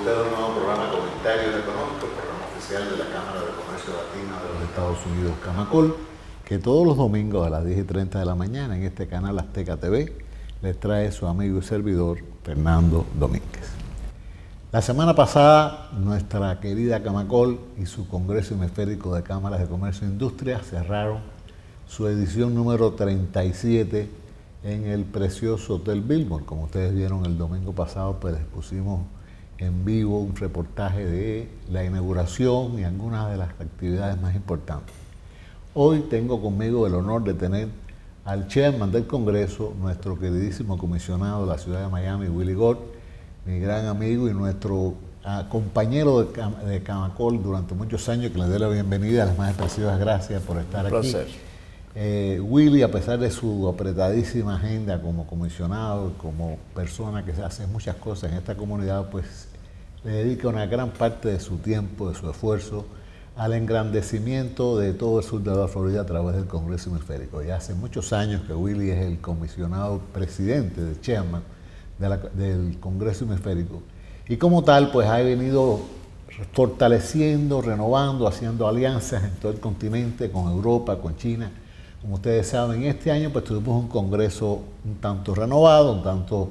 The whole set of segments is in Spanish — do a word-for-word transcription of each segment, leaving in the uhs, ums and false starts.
usted a un nuevo programa Comentarios Económicos, programa oficial de la Cámara de Comercio Latina de los Estados Unidos, Camacol, que todos los domingos a las diez y treinta de la mañana en este canal Azteca T V les trae su amigo y servidor Fernando Domínguez. La semana pasada, nuestra querida Camacol y su Congreso Hemisférico de Cámaras de Comercio e Industria cerraron su edición número treinta y siete en el precioso Hotel Billboard. Como ustedes vieron el domingo pasado, pues les pusimos en vivo un reportaje de la inauguración y algunas de las actividades más importantes. Hoy tengo conmigo el honor de tener al chairman del Congreso, nuestro queridísimo comisionado de la ciudad de Miami, Willy Gord, mi gran amigo y nuestro uh, compañero de, Cam de Camacol durante muchos años, que le doy la bienvenida, las más expresivas gracias por estar Un aquí. placer. Eh, Willy, a pesar de su apretadísima agenda como comisionado, como persona que hace muchas cosas en esta comunidad, pues le dedica una gran parte de su tiempo, de su esfuerzo, al engrandecimiento de todo el sur de la Florida a través del Congreso Hemisférico. Ya hace muchos años que Willy es el comisionado presidente, de chairman de la, del Congreso Hemisférico, y como tal, pues ha venido fortaleciendo, renovando, haciendo alianzas en todo el continente, con Europa, con China. Como ustedes saben, este año pues tuvimos un congreso un tanto renovado, un tanto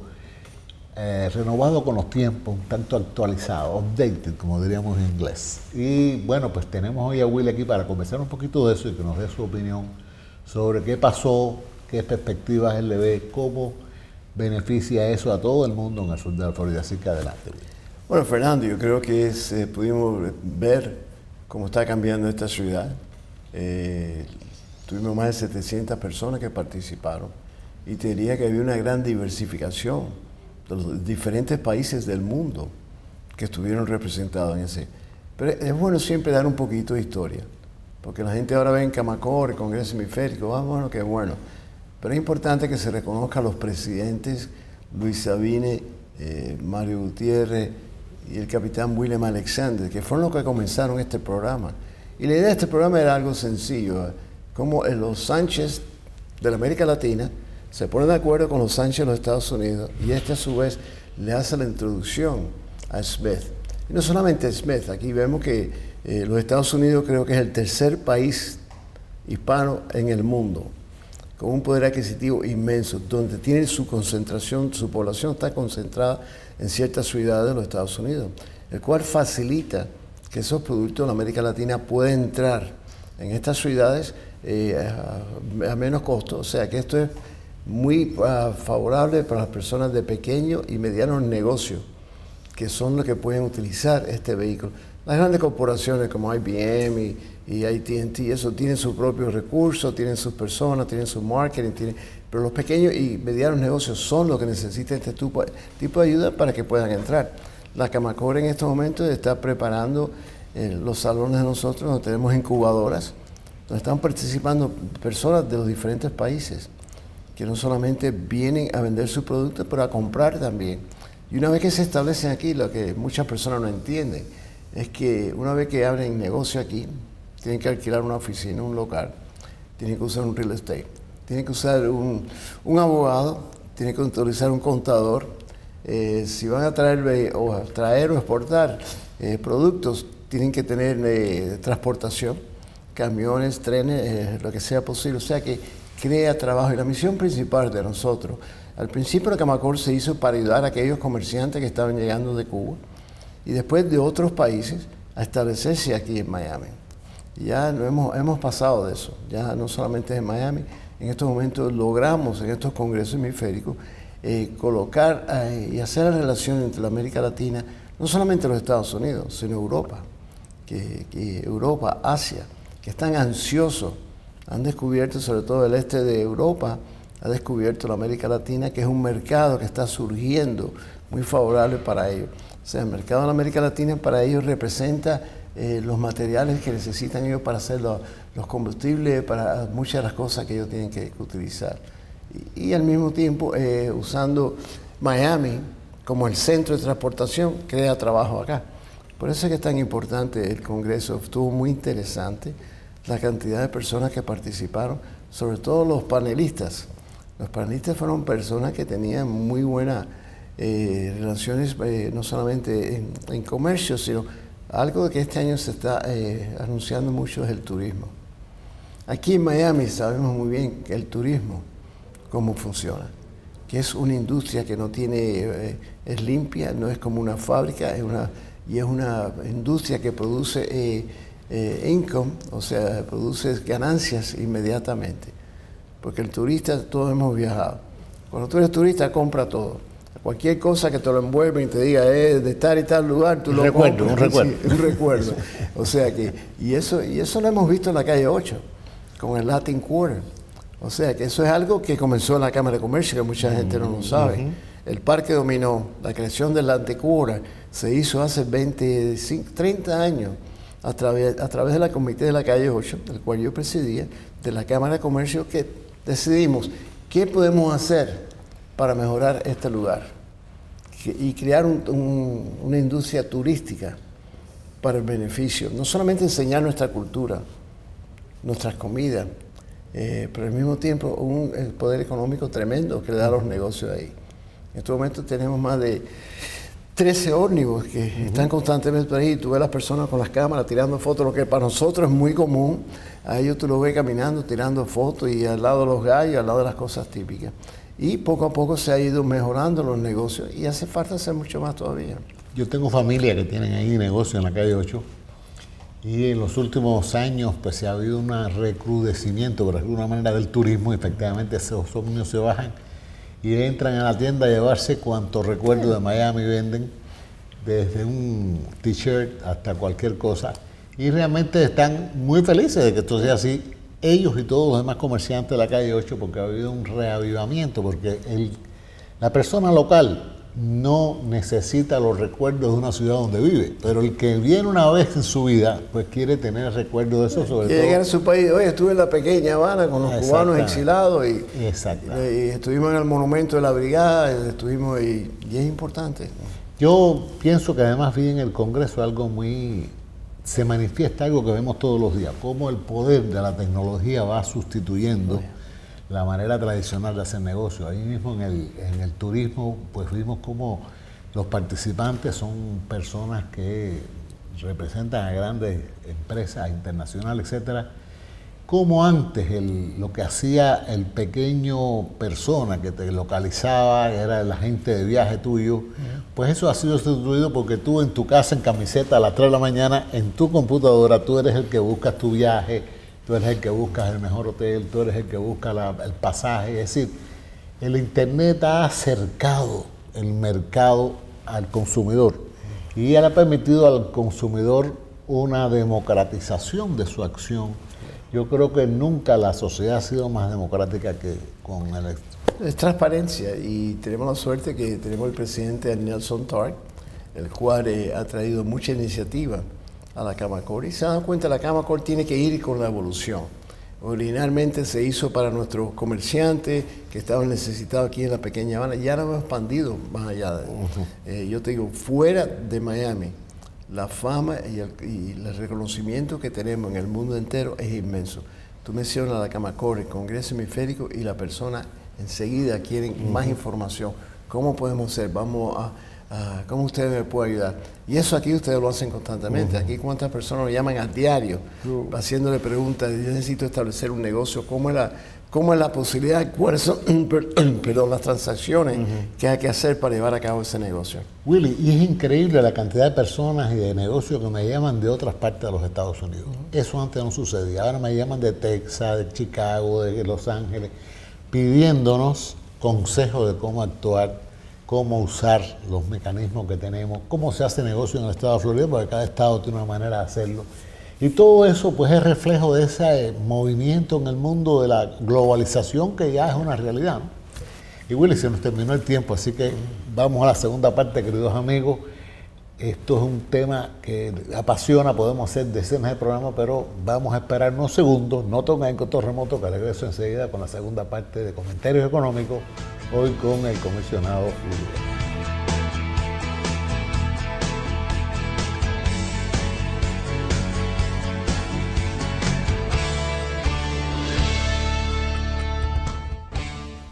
eh, renovado con los tiempos, un tanto actualizado, updated, como diríamos en inglés. Y bueno, pues tenemos hoy a Willy aquí para conversar un poquito de eso y que nos dé su opinión sobre qué pasó, qué perspectivas él le ve, cómo beneficia eso a todo el mundo en el sur de la Florida. Así que adelante. Bueno, Fernando, yo creo que es, eh, pudimos ver cómo está cambiando esta ciudad. Eh, Tuvimos más de setecientas personas que participaron y te diría que había una gran diversificación de los diferentes países del mundo que estuvieron representados en ese. Pero es bueno siempre dar un poquito de historia, porque la gente ahora ve en Camacol, el Congreso Hemisférico, ah, bueno, qué bueno. Pero es importante que se reconozca a los presidentes Luis Sabine, eh, Mario Gutiérrez y el capitán William Alexander, que fueron los que comenzaron este programa. Y la idea de este programa era algo sencillo, como los Sánchez de la América Latina se ponen de acuerdo con los Sánchez de los Estados Unidos y este a su vez le hace la introducción a Smith. Y no solamente a Smith, aquí vemos que eh, los Estados Unidos creo que es el tercer país hispano en el mundo, con un poder adquisitivo inmenso, donde tiene su concentración, su población está concentrada en ciertas ciudades de los Estados Unidos, el cual facilita que esos productos de la América Latina puedan entrar en estas ciudades Eh, a, a menos costo, o sea que esto es muy uh, favorable para las personas de pequeños y medianos negocios, que son los que pueden utilizar este vehículo. Las grandes corporaciones como I B M y, y A T and T, eso tienen sus propios recursos, tienen sus personas, tienen su marketing, tienen, pero los pequeños y medianos negocios son los que necesitan este tipo, tipo de ayuda para que puedan entrar. La Camacol en estos momentos está preparando eh, los salones de nosotros, donde tenemos incubadoras, donde están participando personas de los diferentes países, que no solamente vienen a vender sus productos, pero a comprar también. Y una vez que se establecen aquí, lo que muchas personas no entienden, es que una vez que abren negocio aquí, tienen que alquilar una oficina, un local, tienen que usar un real estate, tienen que usar un, un abogado, tienen que utilizar un contador. Eh, si van a traer o, a traer o exportar eh, productos, tienen que tener eh, transportación, camiones, trenes, eh, lo que sea posible, o sea que crea trabajo. Y la misión principal de nosotros, al principio la Camacol se hizo para ayudar a aquellos comerciantes que estaban llegando de Cuba y después de otros países a establecerse aquí en Miami. Y ya no hemos, hemos pasado de eso, ya no solamente en Miami, en estos momentos logramos en estos congresos hemisféricos eh, colocar eh, y hacer la relación entre la América Latina, no solamente los Estados Unidos, sino Europa, que, que Europa, Asia, que están ansiosos, han descubierto, sobre todo el este de Europa, ha descubierto la América Latina, que es un mercado que está surgiendo muy favorable para ellos. O sea, el mercado de la América Latina para ellos representa eh, los materiales que necesitan ellos para hacer los, los combustibles, para muchas de las cosas que ellos tienen que, que utilizar. Y, y al mismo tiempo, eh, usando Miami como el centro de transportación, crea trabajo acá. Por eso es que es tan importante el Congreso, estuvo muy interesante la cantidad de personas que participaron, sobre todo los panelistas. Los panelistas fueron personas que tenían muy buena eh, relaciones eh, no solamente en, en comercio, sino algo que este año se está eh, anunciando mucho es el turismo. Aquí en Miami sabemos muy bien que el turismo, cómo funciona, que es una industria que no tiene, eh, es limpia, no es como una fábrica, es una, y es una industria que produce eh, eh, income, o sea, produce ganancias inmediatamente. Porque el turista, todos hemos viajado. Cuando tú eres turista, compra todo. Cualquier cosa que te lo envuelve y te diga eh, de tal y tal lugar, tú un lo recuerdo, compras. Un recuerdo, sí, un recuerdo. O sea que, y eso, y eso lo hemos visto en la calle ocho, con el Latin Quarter. O sea que eso es algo que comenzó en la Cámara de Comercio, que mucha gente no lo sabe. Uh-huh. El Parque Dominó, la creación del Latin Quarter, se hizo hace veinticinco, treinta años a través, a través de la Comité de la calle ocho, del cual yo presidía, de la Cámara de Comercio, que decidimos qué podemos hacer para mejorar este lugar y crear un, un, una industria turística para el beneficio. No solamente enseñar nuestra cultura, nuestras comidas, eh, pero al mismo tiempo un el poder económico tremendo que le da a los negocios ahí. En este momento tenemos más de trece ómnibus que uh-huh. están constantemente por ahí. Tú ves las personas con las cámaras tirando fotos, lo que para nosotros es muy común. A ellos tú los ves caminando, tirando fotos y al lado de los gallos, al lado de las cosas típicas. Y poco a poco se ha ido mejorando los negocios y hace falta hacer mucho más todavía. Yo tengo familia que tienen ahí negocio en la calle ocho y en los últimos años pues se ha habido un recrudecimiento, por alguna manera, del turismo. Efectivamente esos ómnibus se bajan y entran a la tienda a llevarse cuantos recuerdos de Miami venden, desde un t-shirt hasta cualquier cosa, y realmente están muy felices de que esto sea así, ellos y todos los demás comerciantes de la calle ocho, porque ha habido un reavivamiento, porque el, la persona local no necesita los recuerdos de una ciudad donde vive, pero el que viene una vez en su vida, pues quiere tener recuerdos de eso, sobre quiere todo. Llegar a su país. Oye, estuve en la pequeña Habana con los cubanos exilados y, y, y estuvimos en el monumento de la brigada, estuvimos y, y es importante. Yo pienso que además vi en el Congreso algo muy... se manifiesta algo que vemos todos los días, cómo el poder de la tecnología va sustituyendo Oye. la manera tradicional de hacer negocio. Ahí mismo en el, en el turismo, pues vimos cómo los participantes son personas que representan a grandes empresas internacionales, etcétera. Como antes el, lo que hacía el pequeño persona que te localizaba, era el agente de viaje tuyo, uh-huh. pues eso ha sido sustituido porque tú en tu casa, en camiseta, a las tres de la mañana, en tu computadora, tú eres el que buscas tu viaje, tú eres el que buscas el mejor hotel, tú eres el que busca la, el pasaje. Es decir, el Internet ha acercado el mercado al consumidor y ha permitido al consumidor una democratización de su acción. Yo creo que nunca la sociedad ha sido más democrática que con el... Es transparencia y tenemos la suerte que tenemos el presidente Nelson Tark, el cual eh, ha traído mucha iniciativa a la Camacor y se ha dado cuenta que la Camacor tiene que ir con la evolución. Originalmente se hizo para nuestros comerciantes que estaban necesitados aquí en la pequeña Habana y ahora hemos expandido más allá. De, uh-huh. eh, yo te digo, fuera de Miami, la fama y el, y el reconocimiento que tenemos en el mundo entero es inmenso. Tú mencionas la Camacor, el Congreso Hemisférico y la persona enseguida quieren uh-huh. más información. ¿Cómo podemos hacer? Vamos a, a... ¿Cómo ustedes me pueden ayudar? Y eso aquí ustedes lo hacen constantemente. Uh-huh. Aquí cuántas personas lo llaman a diario, uh-huh. haciéndole preguntas. Yo necesito establecer un negocio. ¿Cómo es la, cómo es la posibilidad? ¿Cuáles son perdón, las transacciones uh-huh. que hay que hacer para llevar a cabo ese negocio? Willy, y es increíble la cantidad de personas y de negocios que me llaman de otras partes de los Estados Unidos. Uh-huh. Eso antes no sucedía. Ahora me llaman de Texas, de Chicago, de Los Ángeles, pidiéndonos consejos de cómo actuar, cómo usar los mecanismos que tenemos, cómo se hace negocio en el estado de Florida, porque cada estado tiene una manera de hacerlo. Y todo eso pues es reflejo de ese movimiento en el mundo de la globalización que ya es una realidad, ¿no? Y Willy, se nos terminó el tiempo, así que vamos a la segunda parte, queridos amigos. Esto es un tema que apasiona, podemos hacer decenas de programas, pero vamos a esperar unos segundos, no tomen en control remoto, que regreso enseguida con la segunda parte de Comentarios Económicos, hoy con el comisionado Luis.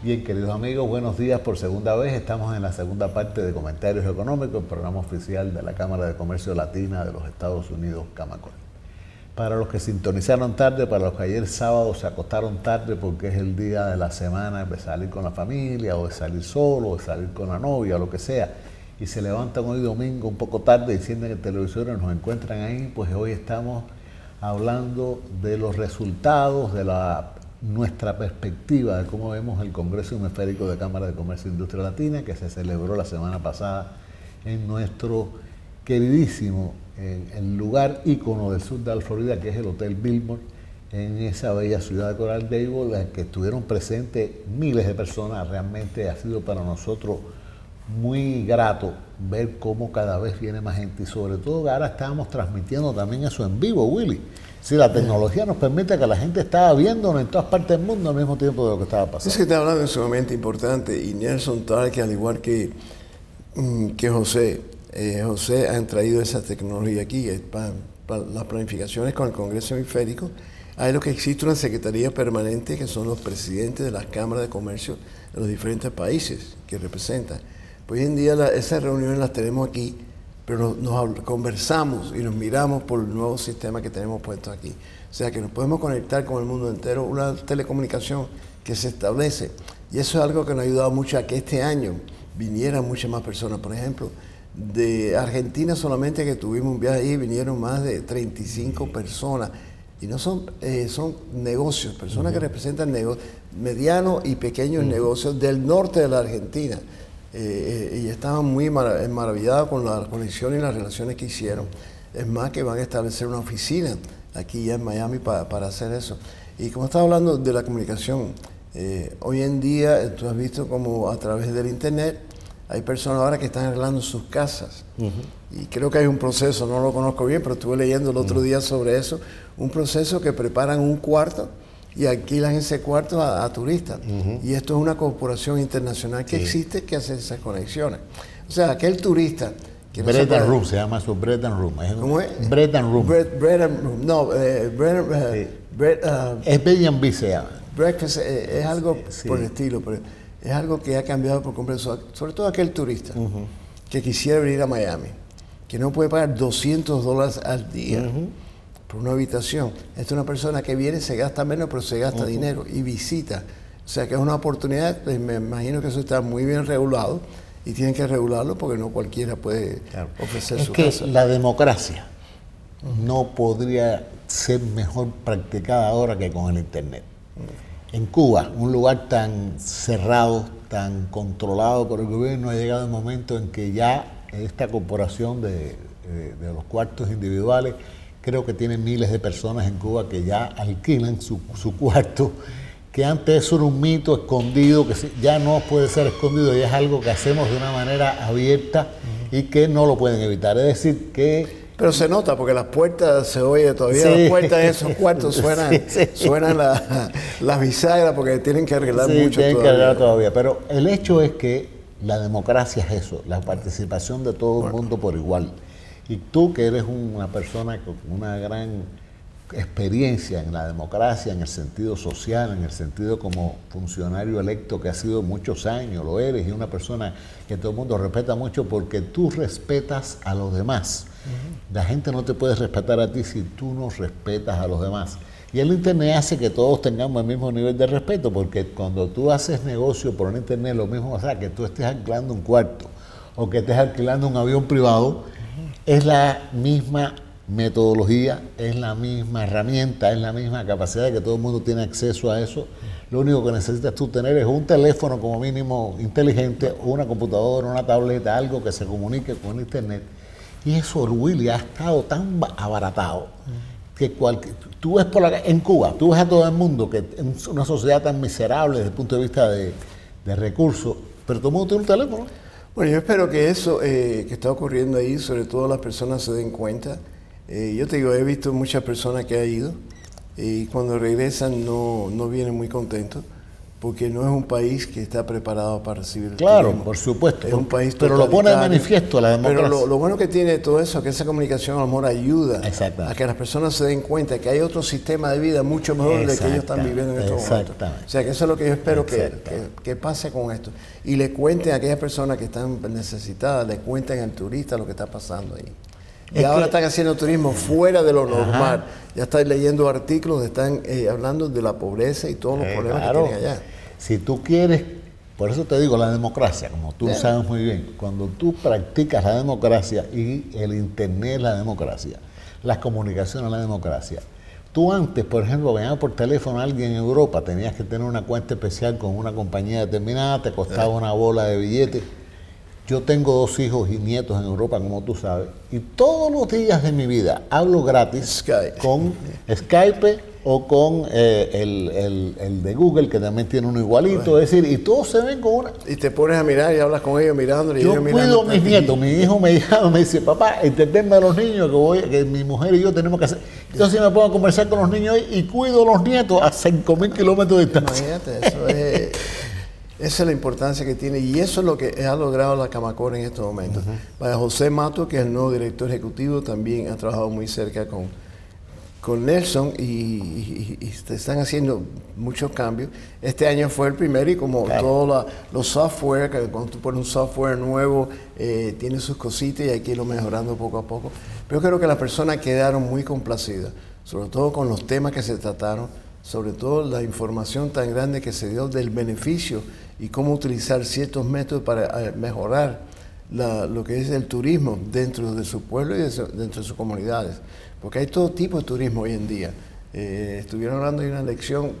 Bien, queridos amigos, buenos días por segunda vez. Estamos en la segunda parte de Comentarios Económicos, el programa oficial de la Cámara de Comercio Latina de los Estados Unidos, Camacol. Para los que sintonizaron tarde, para los que ayer sábado se acostaron tarde porque es el día de la semana de salir con la familia, o de salir solo, o de salir con la novia, o lo que sea, y se levantan hoy domingo un poco tarde y encienden el televisor y nos encuentran ahí, pues hoy estamos hablando de los resultados, de la nuestra perspectiva de cómo vemos el Congreso Hemisférico de Cámara de Comercio e Industria Latina, que se celebró la semana pasada en nuestro queridísimo, en el lugar ícono del sur de la Florida, que es el Hotel Billboard, en esa bella ciudad de Coral Gables, en que estuvieron presentes miles de personas. Realmente ha sido para nosotros muy grato ver cómo cada vez viene más gente, y sobre todo que ahora estábamos transmitiendo también eso en vivo, Willy. Si la tecnología nos permite que la gente estaba viéndonos en todas partes del mundo al mismo tiempo de lo que estaba pasando. Es que está hablando es sumamente importante, y Nelson Tarque, al igual que, que José, eh, José han traído esa tecnología aquí eh, para, para las planificaciones con el Congreso Hemisférico. Hay lo que existe una secretaría permanente, que son los presidentes de las cámaras de comercio de los diferentes países que representan. Pues hoy en día la, esas reuniones las tenemos aquí, pero nos, nos conversamos y nos miramos por el nuevo sistema que tenemos puesto aquí. O sea que nos podemos conectar con el mundo entero, una telecomunicación que se establece. Y eso es algo que nos ha ayudado mucho a que este año vinieran muchas más personas. Por ejemplo, de Argentina solamente, que tuvimos un viaje ahí, vinieron más de treinta y cinco personas. Y no son, eh, son negocios, personas uh-huh. que representan negocios, medianos y pequeños uh-huh. negocios del norte de la Argentina. Eh, eh, y estaban muy marav maravillados con la conexión y las relaciones que hicieron. Es más, que van a establecer una oficina aquí ya en Miami para, para hacer eso. Y como estaba hablando de la comunicación, eh, hoy en día tú has visto como a través del internet hay personas ahora que están arreglando sus casas. Uh-huh. Y creo que hay un proceso, no lo conozco bien, pero estuve leyendo el otro uh-huh. día sobre eso, un proceso que preparan un cuarto y alquilan ese cuarto a, a turistas. Uh-huh. Y esto es una corporación internacional que sí. existe, que hace esas conexiones. O sea, aquel turista... que Bread no and Room, se llama eso, Bread and Room. Es ¿Cómo es? Bread and Room. Bread, bread and Room, no, eh, bread, uh, sí. bread, uh, es B and B se llama. Breakfast eh, es algo sí. por el estilo, pero es algo que ha cambiado por completo, sobre todo aquel turista uh-huh. que quisiera venir a Miami, que no puede pagar doscientos dólares al día. Uh-huh. por una habitación. Esta es una persona que viene, se gasta menos, pero se gasta uh-huh. dinero y visita. O sea que es una oportunidad, pues me imagino que eso está muy bien regulado y tienen que regularlo porque no cualquiera puede claro. ofrecer es su que casa. La democracia uh-huh. no podría ser mejor practicada ahora que con el internet. Uh-huh. En Cuba, un lugar tan cerrado, tan controlado por el gobierno, ha llegado el momento en que ya esta corporación de, de, de los cuartos individuales, creo que tiene miles de personas en Cuba que ya alquilan su, su cuarto, que antes eso era un mito escondido, que ya no puede ser escondido, ya es algo que hacemos de una manera abierta uh-huh. y que no lo pueden evitar. Es decir, que... Pero se nota, porque las puertas se oye todavía, sí. las puertas de esos cuartos suenan, sí, sí. suenan las la bisagras porque tienen que arreglar sí, mucho tienen todavía. que arreglar todavía. Pero el hecho es que la democracia es eso, la participación de todo el mundo por igual. Y tú, que eres una persona con una gran experiencia en la democracia, en el sentido social, en el sentido como funcionario electo que ha sido muchos años, lo eres, y una persona que todo el mundo respeta mucho porque tú respetas a los demás. Uh-huh. La gente no te puede respetar a ti si tú no respetas a los demás. Y el internet hace que todos tengamos el mismo nivel de respeto, porque cuando tú haces negocio por el internet, lo mismo, o sea, que tú estés alquilando un cuarto o que estés alquilando un avión privado, uh-huh. es la misma metodología, es la misma herramienta, es la misma capacidad de que todo el mundo tiene acceso a eso. Lo único que necesitas tú tener es un teléfono como mínimo inteligente, una computadora, una tableta, algo que se comunique con el internet. Y eso, Willy, ha estado tan abaratado que cualquier, tú ves por la, en Cuba, tú ves a todo el mundo que en una sociedad tan miserable desde el punto de vista de, de recursos, pero todo el mundo tiene un teléfono. Bueno, yo espero que eso eh, que está ocurriendo ahí, sobre todo las personas se den cuenta. Eh, yo te digo, he visto muchas personas que han ido y cuando regresan no, no vienen muy contentos porque no es un país que está preparado para recibir el Claro, turismo. por supuesto. Es un país pero lo pone de totalitario. manifiesto la democracia. Pero lo, lo bueno que tiene todo eso es que esa comunicación a lo mejor ayuda a que las personas se den cuenta que hay otro sistema de vida mucho mejor del que ellos están viviendo en estos momentos. O sea, que eso es lo que yo espero que, que, que pase con esto. Y le cuenten a aquellas personas que están necesitadas, le cuenten al turista lo que está pasando ahí. Y es ahora que, están haciendo turismo fuera de lo normal. Ajá. Ya están leyendo artículos, están eh, hablando de la pobreza y todos los eh, problemas claro. que tienen allá. Si tú quieres, por eso te digo, la democracia, como tú yeah. sabes muy bien, cuando tú practicas la democracia y el internet la democracia, las comunicaciones la democracia. Tú antes, por ejemplo, venías por teléfono a alguien en Europa, tenías que tener una cuenta especial con una compañía determinada, te costaba yeah. una bola de billetes. Yo tengo dos hijos y nietos en Europa, como tú sabes, y todos los días de mi vida hablo gratis Skype. con Skype o con eh, el, el, el de Google, que también tiene uno igualito, bueno. es decir, y todos se ven con una... Y te pones a mirar y hablas con ellos mirando. Y yo ellos cuido a mis nietos, mi hijo me llama, me dice, papá, entendeme a los niños que, voy, que mi mujer y yo tenemos que hacer. Entonces me pongo a conversar con los niños y cuido a los nietos a cinco mil kilómetros de distancia. Imagínate, eso es... Esa es la importancia que tiene y eso es lo que ha logrado la Camacora en estos momentos. Uh-huh. Vaya, José Mato, que es el nuevo director ejecutivo, también ha trabajado muy cerca con, con Nelson y, y, y están haciendo muchos cambios. Este año fue el primero y como claro. todos los software, que cuando tú pones un software nuevo, eh, tiene sus cositas y hay que irlo mejorando poco a poco. Pero creo que las personas quedaron muy complacidas, sobre todo con los temas que se trataron, sobre todo la información tan grande que se dio del beneficio y cómo utilizar ciertos métodos para mejorar la, lo que es el turismo dentro de su pueblo y de su, dentro de sus comunidades. Porque hay todo tipo de turismo hoy en día. Eh, estuvieron hablando de una lección,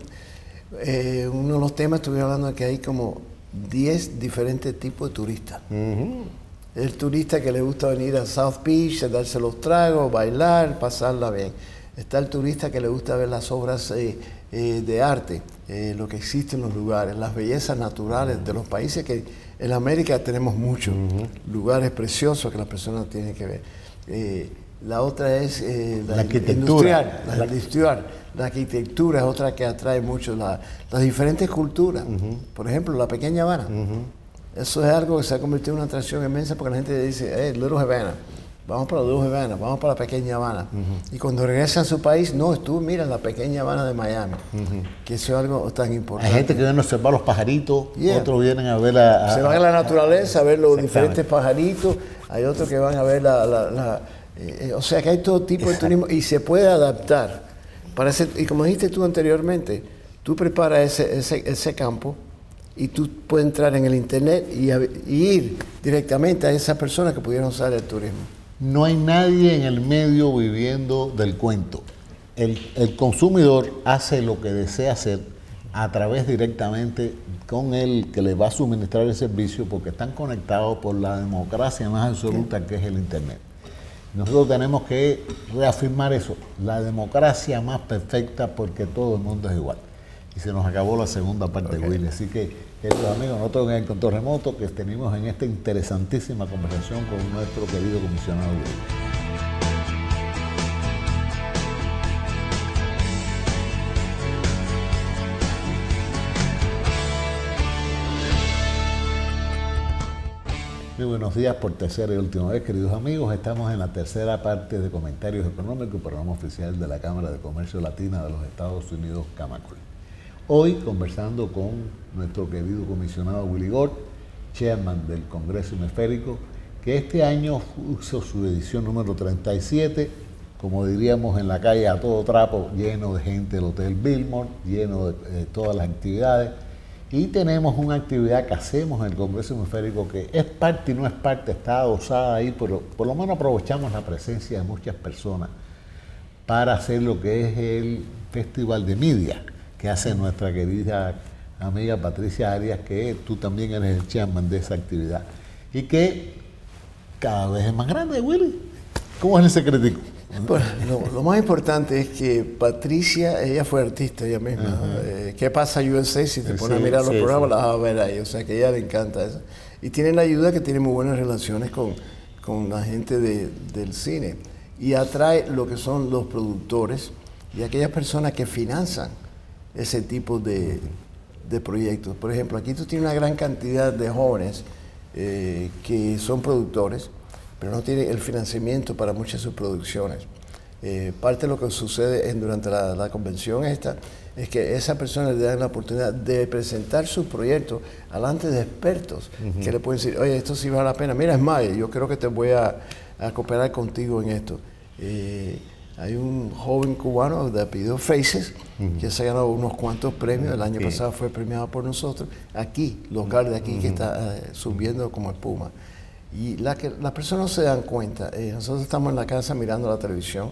eh, uno de los temas estuvieron hablando de que hay como diez diferentes tipos de turistas. Uh-huh. El turista que le gusta venir a South Beach, darse los tragos, bailar, pasarla bien. Está el turista que le gusta ver las obras eh, eh, de arte, eh, lo que existe en los lugares, las bellezas naturales de los países que en América tenemos muchos uh-huh. lugares preciosos que las personas tienen que ver. Eh, la otra es eh, la, la arquitectura. Industrial, la, la, industrial. La arquitectura es otra que atrae mucho, la, las diferentes culturas. Uh-huh. Por ejemplo, la Pequeña Habana. Uh-huh. Eso es algo que se ha convertido en una atracción inmensa porque la gente dice, hey, Little Havana. Vamos para Little Havana, vamos para la Pequeña Habana. Uh-huh. Y cuando regresan a su país, no, tú mira la Pequeña Habana de Miami, uh-huh. que eso es algo tan importante. Hay gente que viene a observar los pajaritos, yeah. otros vienen a ver la... A, Se van a la naturaleza a ver los diferentes pajaritos, hay otros que van a ver la... la, la eh, o sea que hay todo tipo de turismo y se puede adaptar. Para ese, y como dijiste tú anteriormente, tú preparas ese, ese, ese campo y tú puedes entrar en el internet y, a, y ir directamente a esas personas que pudieron usar el turismo. No hay nadie en el medio viviendo del cuento. El, el consumidor hace lo que desea hacer a través directamente con el que le va a suministrar el servicio porque están conectados por la democracia más absoluta que es el internet. Nosotros tenemos que reafirmar eso, la democracia más perfecta porque todo el mundo es igual. Y se nos acabó la segunda parte, okay. Willy. Así que, queridos amigos, nosotros en el control remoto que tenemos en esta interesantísima conversación con nuestro querido comisionado Willy. Muy buenos días por tercera y última vez, queridos amigos. Estamos en la tercera parte de Comentarios Económicos, programa oficial de la Cámara de Comercio Latina de los Estados Unidos, Camacol. Hoy conversando con nuestro querido comisionado Willy Gord, chairman del Congreso Hemisférico, que este año hizo su edición número treinta y siete, como diríamos en la calle a todo trapo, lleno de gente del Hotel Billmore, lleno de, de todas las actividades. Y tenemos una actividad que hacemos en el Congreso Hemisférico que es parte y no es parte, está adosada ahí, pero por lo menos aprovechamos la presencia de muchas personas para hacer lo que es el Festival de Media que hace nuestra querida amiga Patricia Arias, que tú también eres el chairman de esa actividad y que cada vez es más grande, Willy. ¿Cómo es el secretico? Bueno, lo, lo más importante es que Patricia, ella fue artista ella misma. Uh-huh. eh, ¿Qué pasa U S A? Si te pones sí, a mirar los sí, programas, sí. las vas a ver ahí. O sea que a ella le encanta eso. Y tiene la ayuda que tiene muy buenas relaciones con, con la gente de, del cine. Y atrae lo que son los productores y aquellas personas que financian ese tipo de, de proyectos. Por ejemplo, aquí tú tienes una gran cantidad de jóvenes eh, que son productores, pero no tienen el financiamiento para muchas de sus producciones. Eh, parte de lo que sucede en, durante la, la convención esta es que esas personas le dan la oportunidad de presentar sus proyectos delante de expertos uh-huh. que le pueden decir, oye, esto sí vale la pena. Mira, es más, yo creo que te voy a, a cooperar contigo en esto. Eh, hay un joven cubano de apellido Faces uh-huh. que se ha ganado unos cuantos premios. El año okay. pasado fue premiado por nosotros, aquí, local de aquí, uh-huh. que está uh, subiendo como espuma. Y la que, las personas no se dan cuenta. Eh, nosotros estamos en la casa mirando la televisión,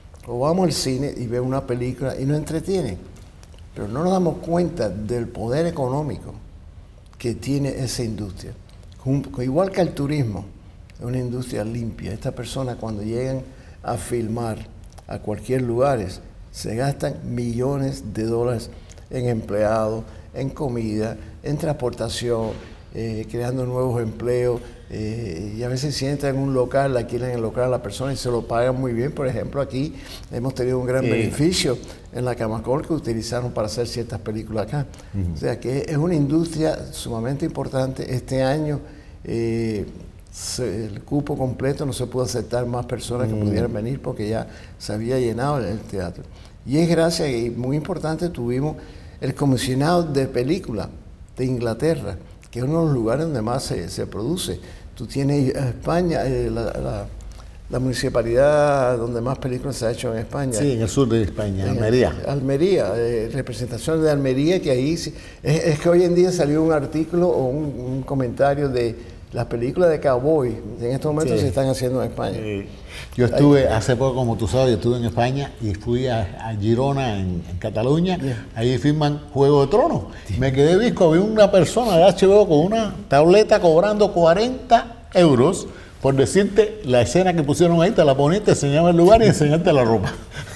o vamos al cine y vemos una película y nos entretiene, pero no nos damos cuenta del poder económico que tiene esa industria. Con, con, igual que el turismo, es una industria limpia. Estas personas cuando llegan a filmar a cualquier lugar, se gastan millones de dólares en empleados, en comida, en transportación, eh, creando nuevos empleos. Eh, y a veces si entran en un local, alquilan el local a la persona y se lo pagan muy bien. Por ejemplo, aquí hemos tenido un gran sí. beneficio en la Camacol que utilizaron para hacer ciertas películas acá. Uh-huh. O sea que es una industria sumamente importante. Este año eh, se, el cupo completo, no se pudo aceptar más personas uh-huh. que pudieran venir porque ya se había llenado el teatro. Y es gracias, y muy importante, tuvimos el comisionado de película de Inglaterra, que es uno de los lugares donde más se, se produce. Tú tienes España, eh, la, la, la municipalidad donde más películas se ha hecho en España. Sí, en el sur de España, en Almería. Almería, eh, representación de Almería, que ahí, es, es que hoy en día salió un artículo o un, un comentario de las películas de cowboy, en estos momentos sí. se están haciendo en España. Sí. Yo estuve ahí, hace poco, como tú sabes, yo estuve en España y fui a, a Girona, en, en Cataluña, yeah. ahí filman Juego de Tronos. Sí. Me quedé visco, había una persona de H B O con una tableta cobrando cuarenta euros por decirte la escena que pusieron ahí, te la ponías, te enseñaba el lugar y enseñarte la ropa.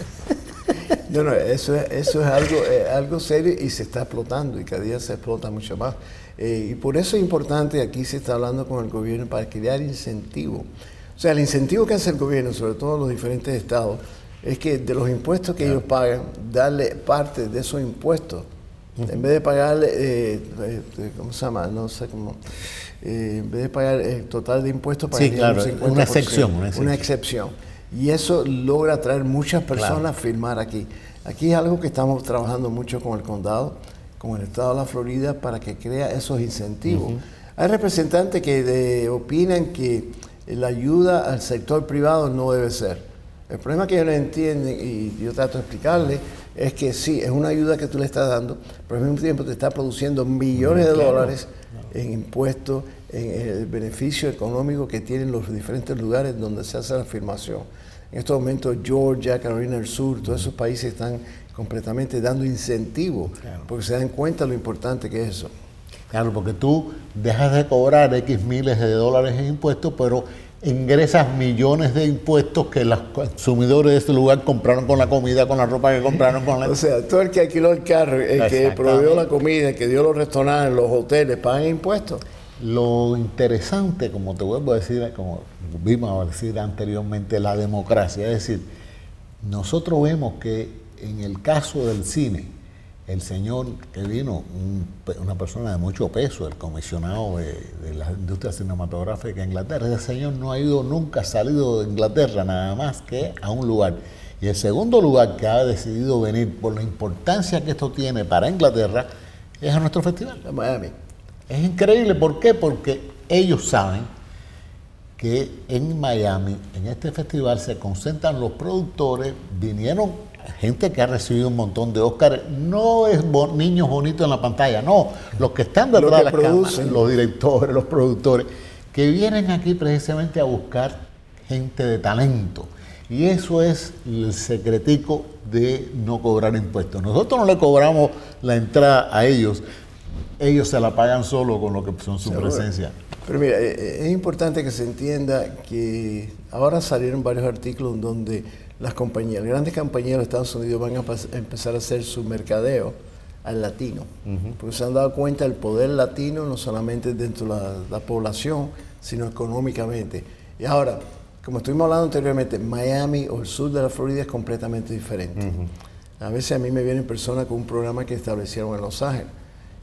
No, no, eso es, eso es algo, eh, algo serio y se está explotando y cada día se explota mucho más. Eh, y por eso es importante, aquí se está hablando con el gobierno para crear incentivos. O sea, el incentivo que hace el gobierno, sobre todo los diferentes estados, es que de los impuestos que claro. ellos pagan, darle parte de esos impuestos. Uh-huh. En vez de pagarle, eh, eh, ¿cómo se llama? No sé cómo. Eh, en vez de pagar el total de impuestos, sí, claro, un cincuenta por ciento, una excepción, una excepción. Una excepción. Y eso logra atraer muchas personas claro. a firmar aquí. Aquí es algo que estamos trabajando mucho con el condado, con el estado de la Florida, para que crea esos incentivos. Uh-huh. Hay representantes que de, opinan que la ayuda al sector privado no debe ser. El problema que ellos no entienden, y yo trato de explicarles, es que sí, es una ayuda que tú le estás dando, pero al mismo tiempo te está produciendo millones de dólares en impuestos, en el beneficio económico que tienen los diferentes lugares donde se hace la filmación. En estos momentos Georgia, Carolina del Sur, todos esos países están completamente dando incentivos, claro. porque se dan cuenta de lo importante que es eso. Claro, porque tú dejas de cobrar X miles de dólares en impuestos, pero ingresas millones de impuestos que los consumidores de este lugar compraron con la comida, con la ropa que compraron, con la... O sea, todo el que alquiló el carro, el que proveyó la comida, el que dio los restaurantes, los hoteles, pagan impuestos. Lo interesante, como te vuelvo a decir, como vimos a decir anteriormente, la democracia. Es decir, nosotros vemos que en el caso del cine, el señor que vino, un, una persona de mucho peso, el comisionado de, de la industria cinematográfica de Inglaterra, ese señor no ha ido nunca, ha salido de Inglaterra nada más que a un lugar. Y el segundo lugar que ha decidido venir por la importancia que esto tiene para Inglaterra es a nuestro festival, a Miami. Es increíble, ¿por qué? Porque ellos saben que en Miami, en este festival, se concentran los productores, vinieron gente que ha recibido un montón de Óscar, no es bo niños bonitos en la pantalla, no, los que están detrás de las cámaras, los directores, los productores, que vienen aquí precisamente a buscar gente de talento. Y eso es el secretico de no cobrar impuestos. Nosotros no le cobramos la entrada a ellos, ellos se la pagan solo con lo que son su Seguro. presencia. Pero mira, es importante que se entienda que ahora salieron varios artículos donde las compañías, las grandes compañías de los Estados Unidos van a empezar a hacer su mercadeo al latino, uh-huh. porque se han dado cuenta del poder latino no solamente dentro de la, la población, sino económicamente. Y ahora, como estuvimos hablando anteriormente, Miami o el sur de la Florida es completamente diferente. Uh-huh. A veces a mí me vienen personas con un programa que establecieron en Los Ángeles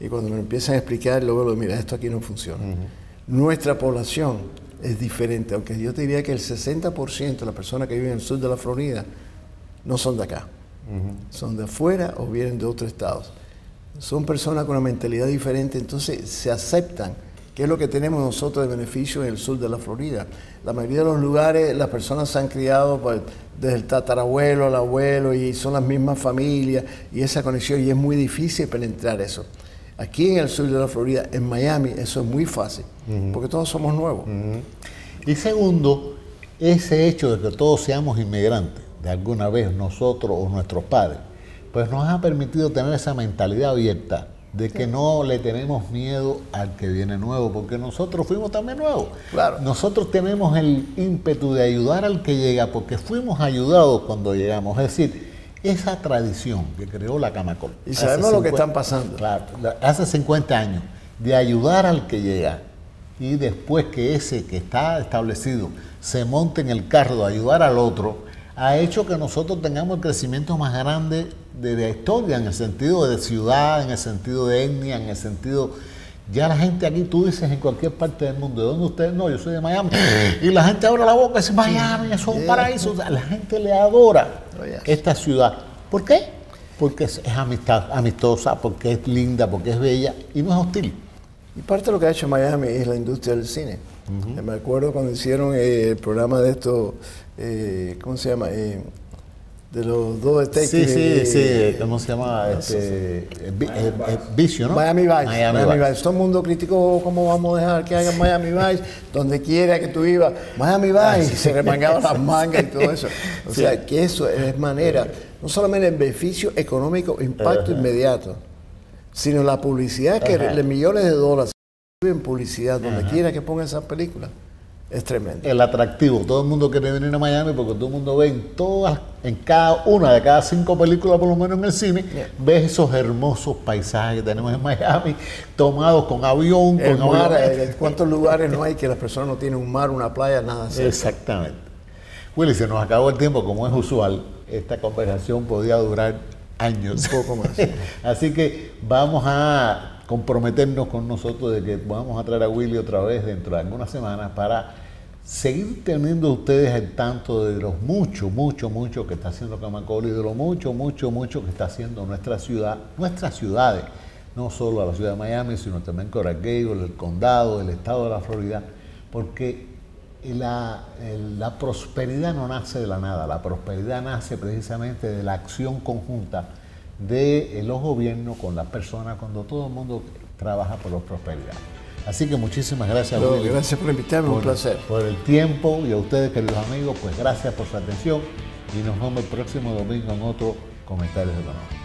Y cuando nos empiezan a explicar, luego lo mira, esto aquí no funciona. Uh-huh. Nuestra población es diferente, aunque yo te diría que el sesenta por ciento de las personas que viven en el sur de la Florida no son de acá. Uh-huh. Son de afuera o vienen de otros estados. Son personas con una mentalidad diferente, entonces se aceptan. ¿Qué es lo que tenemos nosotros de beneficio en el sur de la Florida? La mayoría de los lugares, las personas se han criado pues, desde el tatarabuelo al abuelo y son las mismas familias y esa conexión, y es muy difícil penetrar eso. Aquí en el sur de la Florida, en Miami, eso es muy fácil, uh-huh. porque todos somos nuevos. Uh-huh. Y segundo, ese hecho de que todos seamos inmigrantes, de alguna vez nosotros o nuestros padres, pues nos ha permitido tener esa mentalidad abierta de que no le tenemos miedo al que viene nuevo, porque nosotros fuimos también nuevos. Claro. Nosotros tenemos el ímpetu de ayudar al que llega, porque fuimos ayudados cuando llegamos. Es decir, esa tradición que creó la Camacol. Y sabemos cincuenta, lo que están pasando. Claro, hace cincuenta años, de ayudar al que llega, y después que ese que está establecido se monte en el carro de ayudar al otro, ha hecho que nosotros tengamos el crecimiento más grande de la historia, en el sentido de ciudad, en el sentido de etnia, en el sentido... Ya la gente aquí, tú dices en cualquier parte del mundo, ¿de dónde ustedes? No, yo soy de Miami. Y la gente abre la boca y dice, Miami, eso es un paraíso. O sea, la gente le adora oh, yes. esta ciudad. ¿Por qué? Porque es, es amistad, amistosa, porque es linda, porque es bella y no es hostil. Y parte de lo que ha hecho Miami es la industria del cine. Uh-huh. Me acuerdo cuando hicieron eh, el programa de esto, eh, ¿cómo se llama? Eh, de los dos detectives. Sí, sí, sí, ¿cómo se llama? Este, eh, eh, eh, Vicio, ¿no? Miami Vice. Miami, Miami Vice. Vice. Todo el mundo criticó cómo vamos a dejar que hagan Miami Vice, donde quiera que tú ibas. Miami Vice, ah, sí. Se remangaban las mangas y todo eso. O sí. sea, que eso es manera, no solamente el beneficio económico, impacto uh-huh. inmediato, sino la publicidad, que uh-huh. millones de dólares en publicidad, donde uh-huh. quiera que pongan esas películas. Es tremendo. El atractivo. Todo el mundo quiere venir a Miami porque todo el mundo ve en todas, en cada una de cada cinco películas, por lo menos en el cine, yeah. ves esos hermosos paisajes que tenemos en Miami, tomados con avión, el con mar. avión. ¿Cuántos lugares no hay que las personas no tienen un mar, una playa, nada así? Exactamente. Willy, se nos acabó el tiempo, como es usual. Esta conversación podía durar años. Un poco más. Así que vamos a comprometernos con nosotros de que vamos a traer a Willy otra vez dentro de algunas semanas para seguir teniendo ustedes al tanto de los mucho, mucho, mucho que está haciendo Camacol y de lo mucho, mucho, mucho que está haciendo nuestra ciudad, nuestras ciudades, no solo la ciudad de Miami, sino también Coral Gables, el condado, el estado de la Florida, porque la, la prosperidad no nace de la nada, la prosperidad nace precisamente de la acción conjunta de los gobiernos con las personas, cuando todo el mundo trabaja por la prosperidad. Así que muchísimas gracias. No, Willy, gracias por invitarme, por, un placer. Por el tiempo, y a ustedes, queridos amigos, pues gracias por su atención y nos vemos el próximo domingo en otro Comentarios Económicos.